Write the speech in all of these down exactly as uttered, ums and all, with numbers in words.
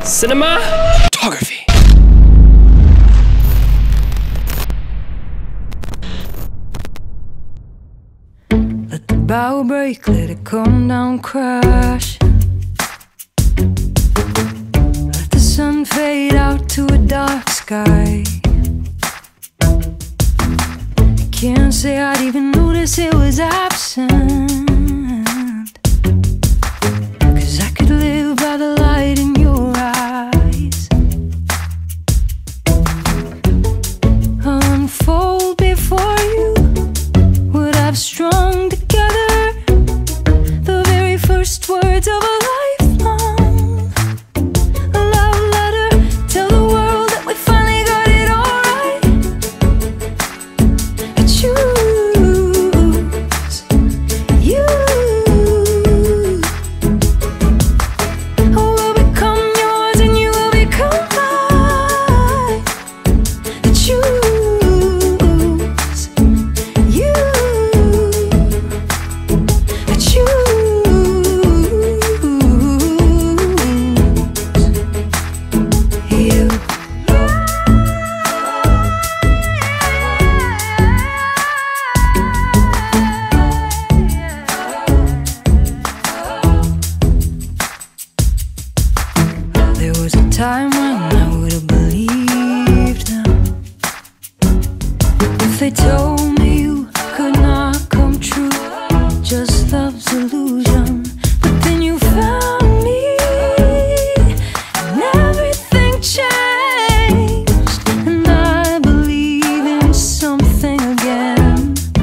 Cinematography. Let the bow break, let it come down, crash. Let the sun fade out to a dark sky. I can't say I'd even notice it was absent, 'cause I could live by the light in your eyes. Unfold before you what I've strung together, the very first words of a lifelong, a love letter. Tell the world that we finally got it all right. I choose you. I will become yours and you will become mine. I choose you. I choose you. There was a time when I would have believed them if they told me you could not come true, just love's illusion. But then you found me and everything changed, and I believe in something again.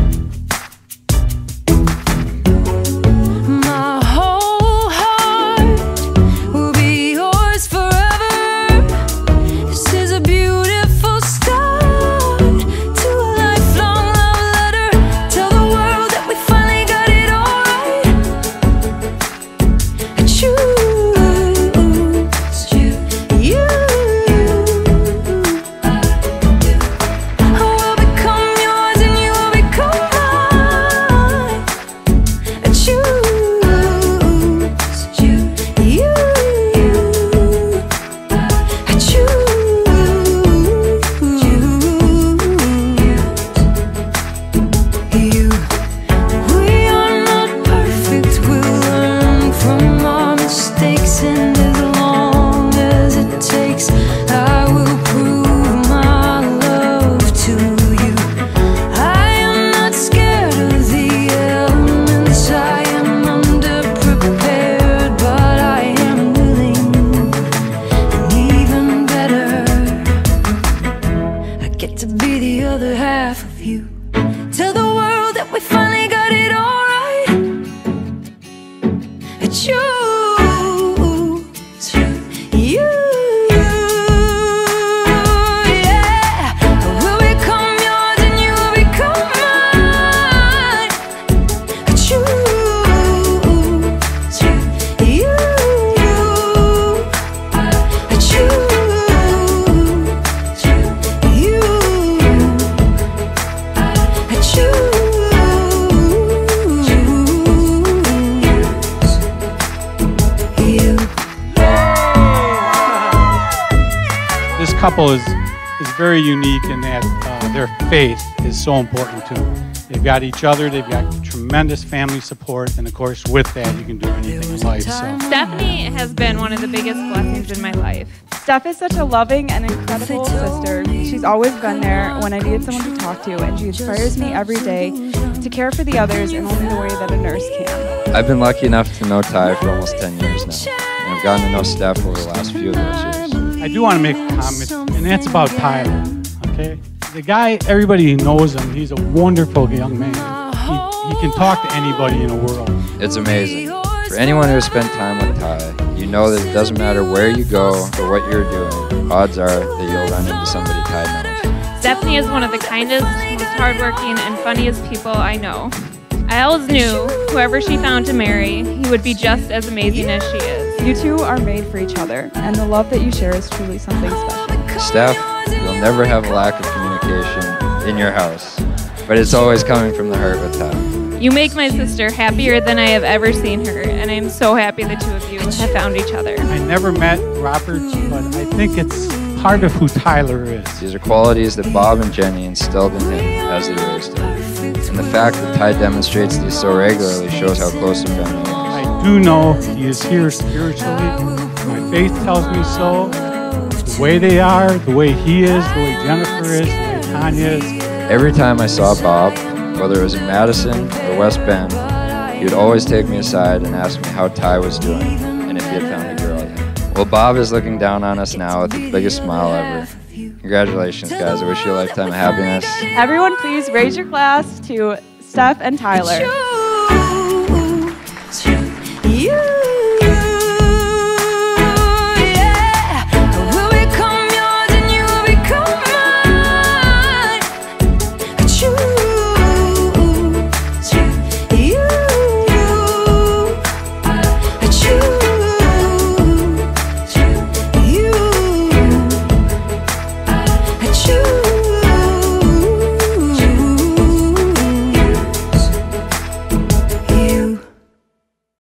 My whole heart will be yours forever. This is a beautiful start to a lifelong love letter. Tell the world that we finally got it all right. I choose you. I will become yours and you will become mine. I choose you. I choose you. We are not perfect, we'll learn from our mistakes, and as long as it takes, I will prove my love to you. I am not scared of the elements, I am underprepared, but I am willing, and even better, I get to be the other half of you. Tell the world that we finally got it all right. I choose you. Yeah, I will become yours and you will become mine. I choose you. I choose you. I choose you. This couple is is very unique in that uh, their faith is so important to them. They've got each other, they've got tremendous family support, and of course with that you can do anything in life. So Stephanie has been one of the biggest blessings in my life. Steph is such a loving and incredible sister. She's always been there when I needed someone to talk to, and she inspires me every day to care for the others in only the way that a nurse can. I've been lucky enough to know Ty for almost ten years now, and I've gotten to know Steph over the last few of those years. I do want to make a comment, and that's about Tyler, okay? The guy, everybody knows him, he's a wonderful young man. He, he can talk to anybody in the world. It's amazing. For anyone who has spent time with Ty, you know that it doesn't matter where you go or what you're doing, odds are that you'll run into somebody Ty knows. Stephanie is one of the kindest, most hardworking, and funniest people I know. I always knew whoever she found to marry, he would be just as amazing as she is. You two are made for each other, and the love that you share is truly something special. Steph, you'll never have a lack of communication in your house, but it's always coming from the heart with Ty. You make my sister happier than I have ever seen her, and I am so happy the two of you have found each other. I never met Robert, but I think it's part of who Tyler is. These are qualities that Bob and Jenny instilled in him as they raised him. And the fact that Ty demonstrates these so regularly shows how close a family is. I do know he is here spiritually. My faith tells me so. The way they are, the way he is, the way Jennifer is, the way Tanya is. Every time I saw Bob, whether it was in Madison or West Bend, he would always take me aside and ask me how Ty was doing and if he had found a girl yet. Well, Bob is looking down on us now with the biggest smile ever. Congratulations, guys. I wish you a lifetime of happiness. Everyone, please raise your glass to Steph and Tyler.